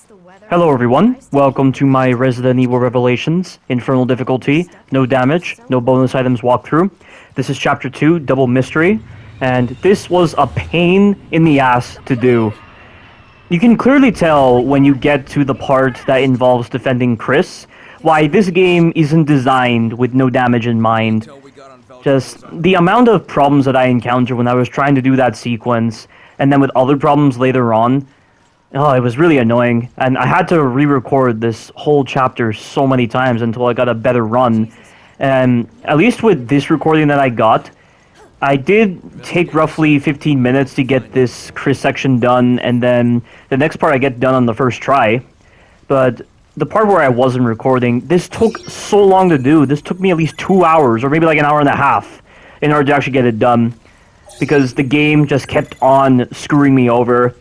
Hello everyone, welcome to my Resident Evil Revelations, Infernal difficulty, no damage, no bonus items walkthrough. This is Chapter 2, Double Mystery, and this was a pain in the ass to do. You can clearly tell when you get to the part that involves defending Chris, why this game isn't designed with no damage in mind. Just the amount of problems that I encountered when I was trying to do that sequence, and then with other problems later on, oh, it was really annoying, and I had to re-record this whole chapter so many times until I got a better run. And at least with this recording that I got, I did take roughly 15 minutes to get this Chris section done, and then the next part I get done on the first try. But the part where I wasn't recording, this took so long to do. This took me at least 2 hours, or maybe like an hour and a half, in order to actually get it done. Because the game just kept on screwing me over.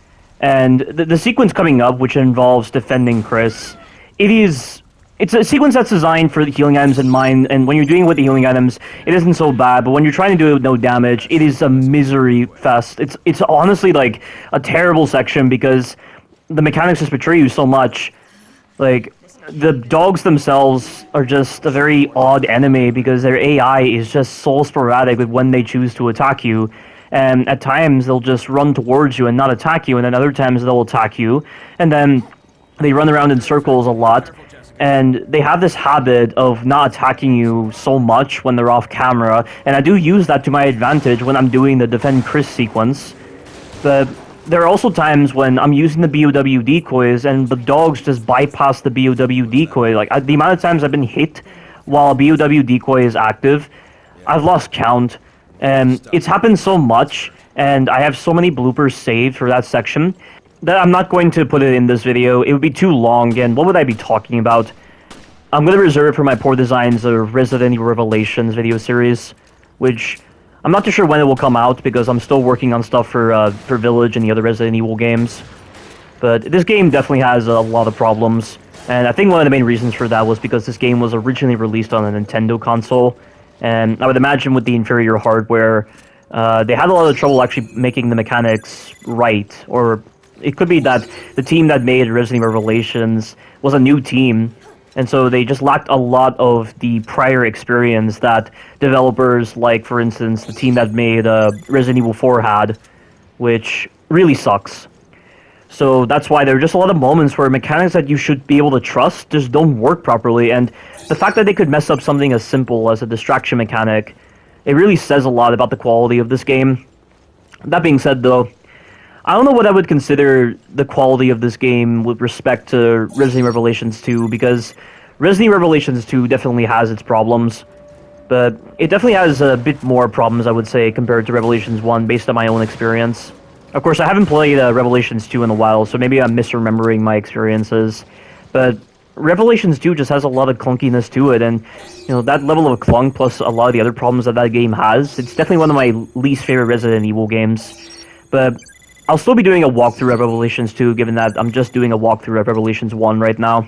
And the sequence coming up, which involves defending Chris, it's a sequence that's designed for the healing items in mind, and when you're doing it with the healing items, it isn't so bad, but when you're trying to do it with no damage, it is a misery fest. It's honestly like a terrible section because the mechanics just betray you so much. Like, the dogs themselves are just a very odd enemy because their AI is just so sporadic with when they choose to attack you. And at times, they'll just run towards you and not attack you, and then other times they'll attack you, and then they run around in circles a lot, and they have this habit of not attacking you so much when they're off camera, and I do use that to my advantage when I'm doing the Defend Chris sequence, but there are also times when I'm using the BOW decoys, and the dogs just bypass the BOW decoy. Like, the amount of times I've been hit while a BOW decoy is active, I've lost count. And it's happened so much, and I have so many bloopers saved for that section, that I'm not going to put it in this video. It would be too long, and what would I be talking about? I'm going to reserve it for my Poor Designs or Resident Evil Revelations video series, which I'm not too sure when it will come out, because I'm still working on stuff for Village and the other Resident Evil games. But this game definitely has a lot of problems, and I think one of the main reasons for that was because this game was originally released on a Nintendo console. And I would imagine with the inferior hardware, they had a lot of trouble actually making the mechanics right. Or it could be that the team that made Resident Evil Revelations was a new team, and so they just lacked a lot of the prior experience that developers like, for instance, the team that made Resident Evil 4 had, which really sucks. So that's why there are just a lot of moments where mechanics that you should be able to trust just don't work properly, and the fact that they could mess up something as simple as a distraction mechanic, it really says a lot about the quality of this game. That being said, though, I don't know what I would consider the quality of this game with respect to Resident Evil Revelations 2, because Resident Evil Revelations 2 definitely has its problems, but it definitely has a bit more problems, I would say, compared to Revelations 1, based on my own experience. Of course, I haven't played Revelations 2 in a while, so maybe I'm misremembering my experiences, but Revelations 2 just has a lot of clunkiness to it, and you know, that level of clunk plus a lot of the other problems that that game has, it's definitely one of my least favorite Resident Evil games. But I'll still be doing a walkthrough of Revelations 2, given that I'm just doing a walkthrough of Revelations 1 right now.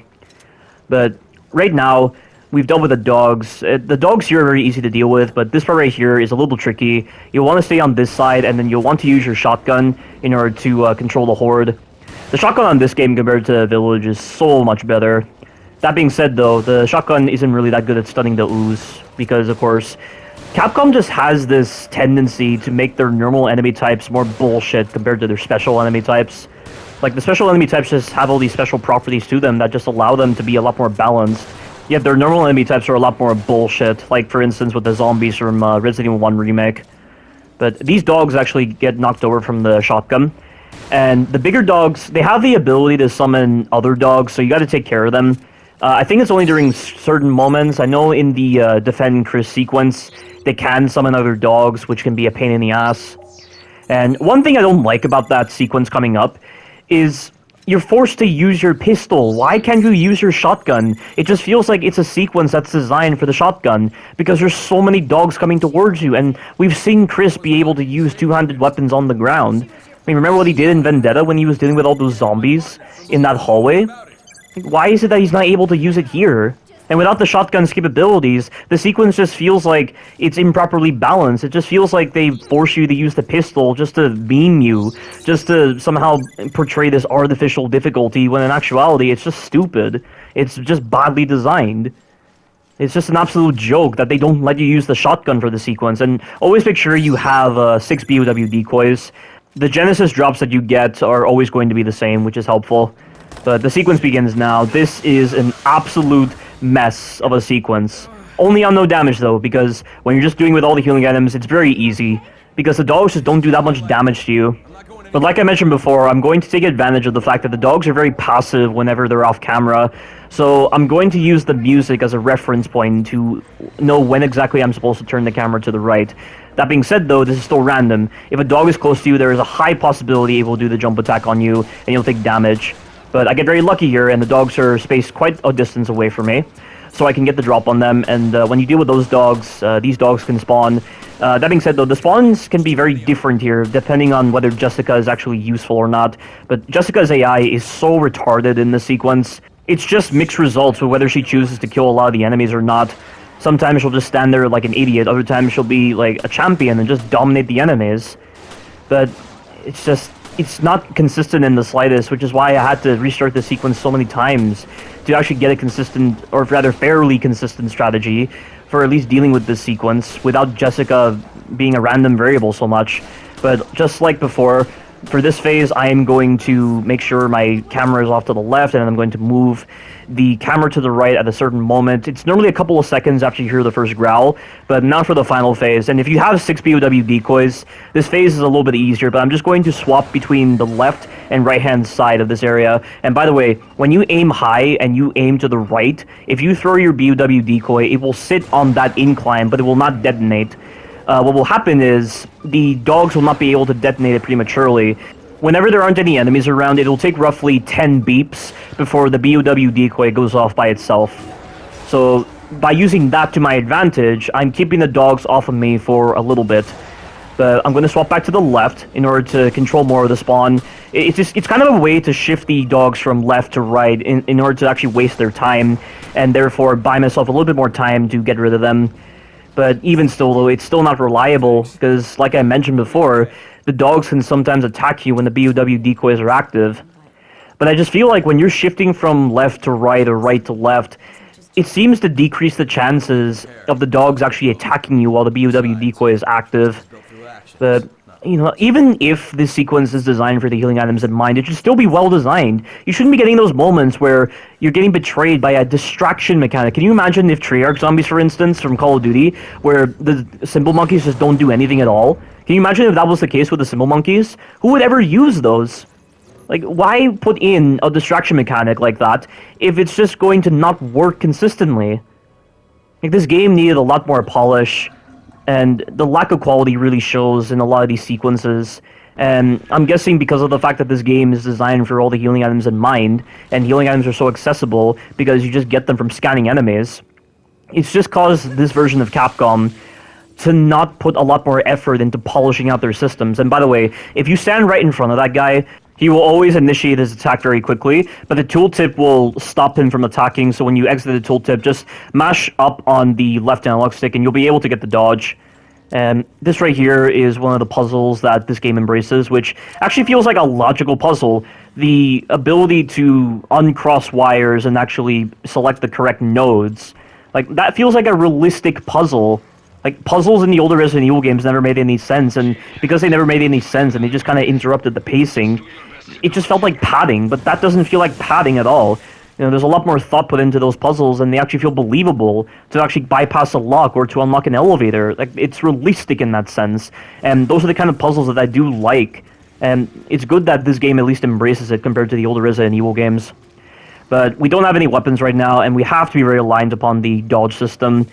But right now, we've dealt with the dogs. The dogs here are very easy to deal with, but this part right here is a little tricky. You'll want to stay on this side, and then you'll want to use your shotgun in order to control the horde. The shotgun on this game compared to Village is so much better. That being said, though, the shotgun isn't really that good at stunning the ooze, because, of course, Capcom just has this tendency to make their normal enemy types more bullshit compared to their special enemy types. Like, the special enemy types just have all these special properties to them that just allow them to be a lot more balanced. Yet their normal enemy types are a lot more bullshit, like, for instance, with the zombies from Resident Evil 1 Remake. But these dogs actually get knocked over from the shotgun. And the bigger dogs, they have the ability to summon other dogs, so you gotta take care of them. I think it's only during certain moments. I know in the Defend Chris sequence, they can summon other dogs, which can be a pain in the ass. And one thing I don't like about that sequence coming up is you're forced to use your pistol. Why can't you use your shotgun? It just feels like it's a sequence that's designed for the shotgun, because there's so many dogs coming towards you, and we've seen Chris be able to use two-handed weapons on the ground. I mean, remember what he did in Vendetta when he was dealing with all those zombies in that hallway? Why is it that he's not able to use it here? And without the shotgun's capabilities, the sequence just feels like it's improperly balanced. It just feels like they force you to use the pistol just to beam you, just to somehow portray this artificial difficulty, when in actuality it's just stupid. It's just badly designed. It's just an absolute joke that they don't let you use the shotgun for the sequence. And always make sure you have 6 BOW decoys. The Genesis drops that you get are always going to be the same, which is helpful. But the sequence begins now. This is an absolute mess of a sequence. Only on no damage though, because when you're just doing with all the healing items, it's very easy, because the dogs just don't do that much damage to you. But like I mentioned before, I'm going to take advantage of the fact that the dogs are very passive whenever they're off camera, so I'm going to use the music as a reference point to know when exactly I'm supposed to turn the camera to the right. That being said though, this is still random. If a dog is close to you, there is a high possibility it will do the jump attack on you, and you'll take damage. But I get very lucky here, and the dogs are spaced quite a distance away from me, so I can get the drop on them. And when you deal with those dogs, these dogs can spawn. That being said though, the spawns can be very different here, depending on whether Jessica is actually useful or not. But Jessica's AI is so retarded in this sequence. It's just mixed results with whether she chooses to kill a lot of the enemies or not. Sometimes she'll just stand there like an idiot, other times she'll be like a champion and just dominate the enemies. But it's not consistent in the slightest, which is why I had to restart the sequence so many times to actually get a consistent, or rather fairly consistent strategy for at least dealing with this sequence without Jessica being a random variable so much. But just like before, for this phase, I am going to make sure my camera is off to the left, and I'm going to move the camera to the right at a certain moment. It's normally a couple of seconds after you hear the first growl, but not for the final phase. And if you have 6 BOW decoys, this phase is a little bit easier, but I'm just going to swap between the left and right-hand side of this area. And by the way, when you aim high and you aim to the right, if you throw your BOW decoy, it will sit on that incline, but it will not detonate. What will happen is the dogs will not be able to detonate it prematurely. Whenever there aren't any enemies around, it'll take roughly 10 beeps before the BOW decoy goes off by itself. So by using that to my advantage, I'm keeping the dogs off of me for a little bit. But I'm going to swap back to the left in order to control more of the spawn. It's kind of a way to shift the dogs from left to right in order to actually waste their time, and therefore buy myself a little bit more time to get rid of them. But even still, though, it's still not reliable, because, like I mentioned before, the dogs can sometimes attack you when the BOW decoys are active. But I just feel like when you're shifting from left to right or right to left, it seems to decrease the chances of the dogs actually attacking you while the BOW decoy is active. But, you know, even if this sequence is designed for the healing items in mind, it should still be well designed. You shouldn't be getting those moments where you're getting betrayed by a distraction mechanic. Can you imagine if Treyarch zombies, for instance, from Call of Duty, where the Symbol Monkeys just don't do anything at all? Can you imagine if that was the case with the Symbol Monkeys? Who would ever use those? Like, why put in a distraction mechanic like that if it's just going to not work consistently? Like, this game needed a lot more polish, and the lack of quality really shows in a lot of these sequences. And I'm guessing because of the fact that this game is designed for all the healing items in mind, and healing items are so accessible because you just get them from scanning enemies, it's just caused this version of Capcom to not put a lot more effort into polishing out their systems. And by the way, if you stand right in front of that guy, he will always initiate his attack very quickly, but the tooltip will stop him from attacking, so when you exit the tooltip, just mash up on the left analog stick and you'll be able to get the dodge. And this right here is one of the puzzles that this game embraces, which actually feels like a logical puzzle. The ability to uncross wires and actually select the correct nodes, like, that feels like a realistic puzzle. Like, puzzles in the older Resident Evil games never made any sense, and because they never made any sense and they just kind of interrupted the pacing, it just felt like padding, but that doesn't feel like padding at all. You know, there's a lot more thought put into those puzzles, and they actually feel believable to actually bypass a lock or to unlock an elevator. Like, it's realistic in that sense, and those are the kind of puzzles that I do like, and it's good that this game at least embraces it compared to the older Resident Evil games. But we don't have any weapons right now, and we have to be very reliant upon the dodge system,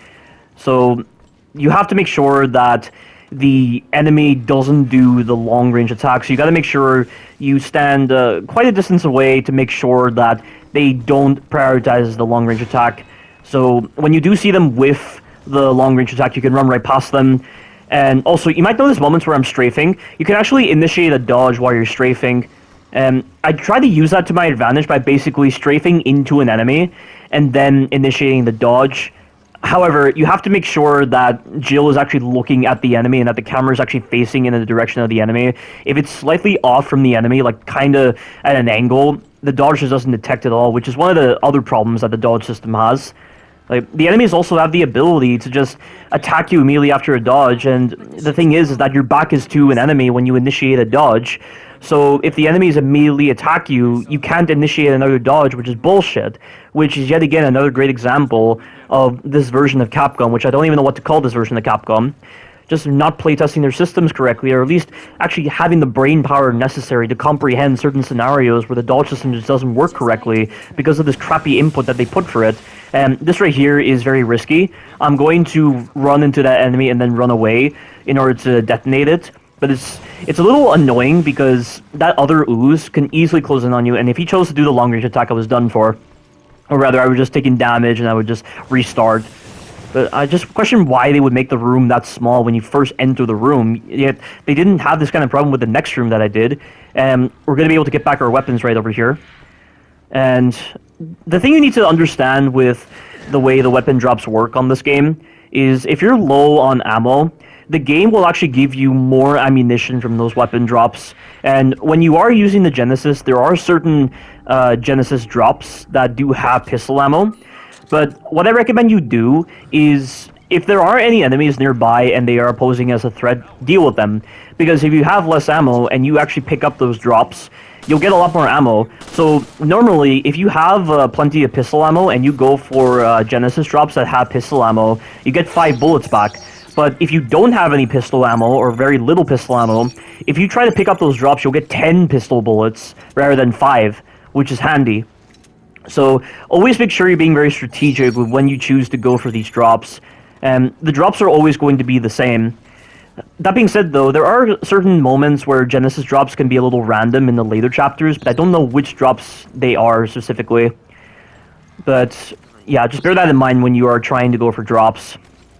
so you have to make sure that the enemy doesn't do the long-range attack, so you gotta make sure you stand quite a distance away to make sure that they don't prioritize the long-range attack. So when you do see them whiff the long-range attack, you can run right past them. And also, you might notice moments where I'm strafing. You can actually initiate a dodge while you're strafing, I try to use that to my advantage by basically strafing into an enemy and then initiating the dodge. However, you have to make sure that Jill is actually looking at the enemy and that the camera is actually facing in the direction of the enemy. If it's slightly off from the enemy, like kind of at an angle, the dodge just doesn't detect at all, which is one of the other problems that the dodge system has. Like, the enemies also have the ability to just attack you immediately after a dodge, and the thing is that your back is to an enemy when you initiate a dodge. So if the enemies immediately attack you, you can't initiate another dodge, which is bullshit, which is yet again another great example of this version of Capcom, which I don't even know what to call this version of Capcom. Just not playtesting their systems correctly, or at least actually having the brain power necessary to comprehend certain scenarios where the dodge system just doesn't work correctly because of this crappy input that they put for it. And this right here is very risky. I'm going to run into that enemy and then run away in order to detonate it. But it's a little annoying because that other ooze can easily close in on you, and if he chose to do the long range attack, I was done for. Or rather, I was just taking damage and I would just restart. But I just question why they would make the room that small when you first enter the room, yet they didn't have this kind of problem with the next room that I did. And we're going to be able to get back our weapons right over here. And the thing you need to understand with the way the weapon drops work on this game is if you're low on ammo, the game will actually give you more ammunition from those weapon drops. And when you are using the Genesis, there are certain Genesis drops that do have pistol ammo. But what I recommend you do is, if there are any enemies nearby and they are posing as a threat, deal with them. Because if you have less ammo and you actually pick up those drops, you'll get a lot more ammo. So normally, if you have plenty of pistol ammo and you go for Genesis drops that have pistol ammo, you get 5 bullets back. But if you don't have any pistol ammo, or very little pistol ammo, if you try to pick up those drops, you'll get 10 pistol bullets rather than 5, which is handy. So always make sure you're being very strategic with when you choose to go for these drops. And the drops are always going to be the same. That being said, though, there are certain moments where Genesis drops can be a little random in the later chapters, but I don't know which drops they are specifically. But yeah, just bear that in mind when you are trying to go for drops.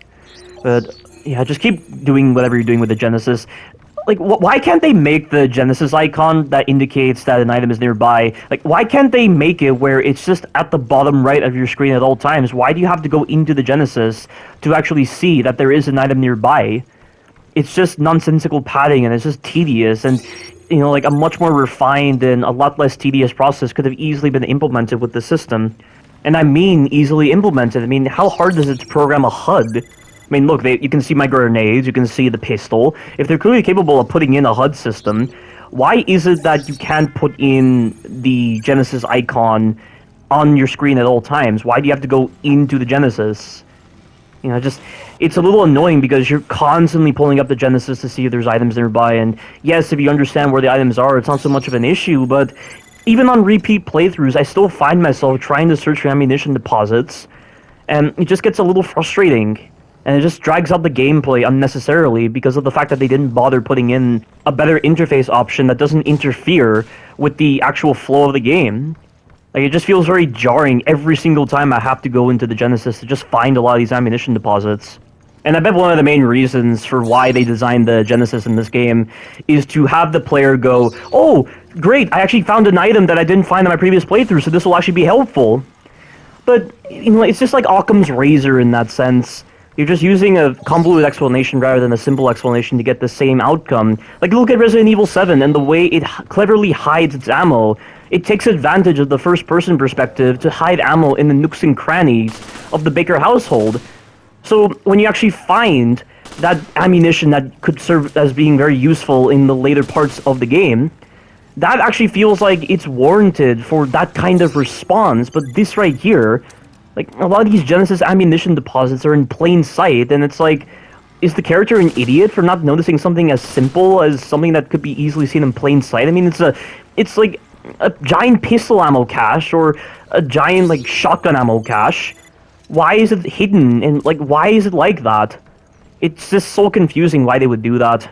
But yeah, just keep doing whatever you're doing with the Genesis. Like, why can't they make the Genesis icon that indicates that an item is nearby? Like, why can't they make it where it's just at the bottom right of your screen at all times? Why do you have to go into the Genesis to actually see that there is an item nearby? It's just nonsensical padding, and it's just tedious, and, you know, like, a much more refined and a lot less tedious process could have easily been implemented with the system. And I mean easily implemented. I mean, how hard is it to program a HUD? I mean, look, you can see my grenades, you can see the pistol. If they're clearly capable of putting in a HUD system, why is it that you can't put in the Genesis icon on your screen at all times? Why do you have to go into the Genesis? You know, just, it's a little annoying because you're constantly pulling up the Genesis to see if there's items nearby, and yes, if you understand where the items are, it's not so much of an issue, but even on repeat playthroughs, I still find myself trying to search for ammunition deposits, and it just gets a little frustrating. And it just drags out the gameplay unnecessarily because of the fact that they didn't bother putting in a better interface option that doesn't interfere with the actual flow of the game. Like, it just feels very jarring every single time I have to go into the Genesis to just find a lot of these ammunition deposits. And I bet one of the main reasons for why they designed the Genesis in this game is to have the player go, oh, great, I actually found an item that I didn't find in my previous playthrough, so this will actually be helpful. But, you know, it's just like Occam's razor in that sense. You're just using a convoluted explanation rather than a simple explanation to get the same outcome. Like, look at Resident Evil 7 and the way it cleverly hides its ammo. It takes advantage of the first-person perspective to hide ammo in the nooks and crannies of the Baker household. So when you actually find that ammunition that could serve as being very useful in the later parts of the game, that actually feels like it's warranted for that kind of response. But this right here, like, a lot of these Genesis ammunition deposits are in plain sight, and it's like, is the character an idiot for not noticing something as simple as something that could be easily seen in plain sight? I mean, it's like a giant pistol ammo cache, or a giant, like, shotgun ammo cache. Why is it hidden, and, like, why is it like that? It's just so confusing why they would do that.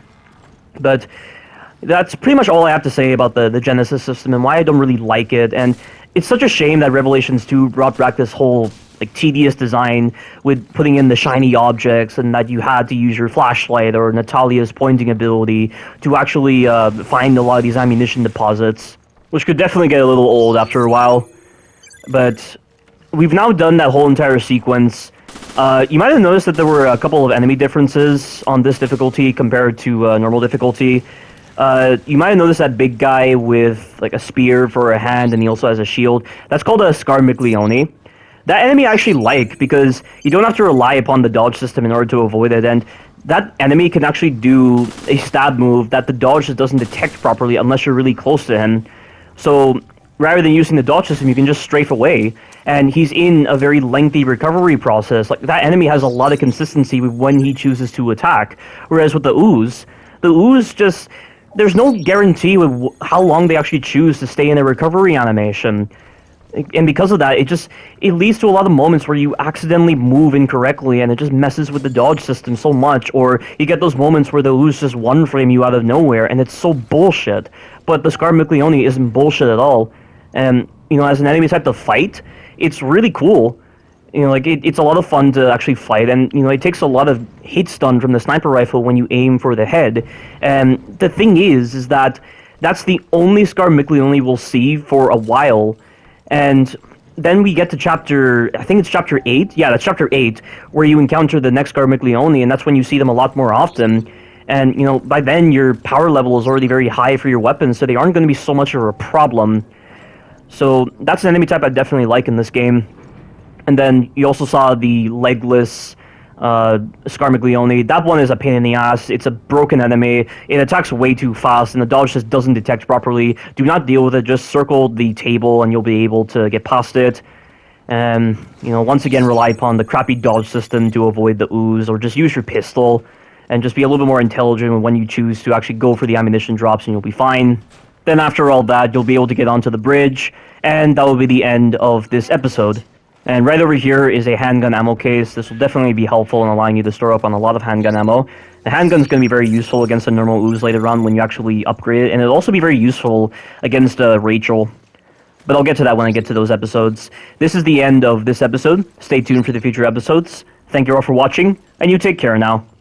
But that's pretty much all I have to say about the Genesis system and why I don't really like it, and it's such a shame that Revelations 2 brought back this whole, like, tedious design with putting in the shiny objects, and that you had to use your flashlight or Natalia's pointing ability to actually find a lot of these ammunition deposits. which could definitely get a little old after a while. But we've now done that whole entire sequence. You might have noticed that there were a couple of enemy differences on this difficulty compared to normal difficulty. You might have noticed that big guy with like a spear for a hand, and he also has a shield. That's called a Scarmiglione. That enemy I actually like, because you don't have to rely upon the dodge system in order to avoid it, and that enemy can actually do a stab move that the dodge just doesn't detect properly unless you're really close to him. So rather than using the dodge system, you can just strafe away, and he's in a very lengthy recovery process. Like, that enemy has a lot of consistency with when he chooses to attack, whereas with the ooze just... there's no guarantee with how long they actually choose to stay in a recovery animation. And because of that, it leads to a lot of moments where you accidentally move incorrectly, and it just messes with the dodge system so much, or you get those moments where the ooze just one-frame you out of nowhere, and it's so bullshit. But the Scarmiglione isn't bullshit at all. And, you know, as an enemy type to fight, it's really cool. You know, like, it's a lot of fun to actually fight, and, you know, it takes a lot of hit stun from the sniper rifle when you aim for the head. And the thing is that that's the only Scarmiglione we'll see for a while. And then we get to chapter, I think it's chapter 8? Yeah, that's chapter 8, where you encounter the next Scarmiglione, and that's when you see them a lot more often. And, you know, by then your power level is already very high for your weapons, so they aren't going to be so much of a problem. So that's an enemy type I definitely like in this game. And then you also saw the legless Scarmiglione. That one is a pain in the ass. It's a broken enemy. It attacks way too fast, and the dodge just doesn't detect properly. Do not deal with it. Just circle the table, and you'll be able to get past it. And, you know, once again, rely upon the crappy dodge system to avoid the ooze, or just use your pistol, and just be a little bit more intelligent when you choose to actually go for the ammunition drops, and you'll be fine. Then after all that, you'll be able to get onto the bridge, and that will be the end of this episode. And right over here is a handgun ammo case. This will definitely be helpful in allowing you to store up on a lot of handgun ammo. The handgun's going to be very useful against a normal ooze later on when you actually upgrade it, and it'll also be very useful against Rachel. But I'll get to that when I get to those episodes. This is the end of this episode. Stay tuned for the future episodes. Thank you all for watching, and you take care now.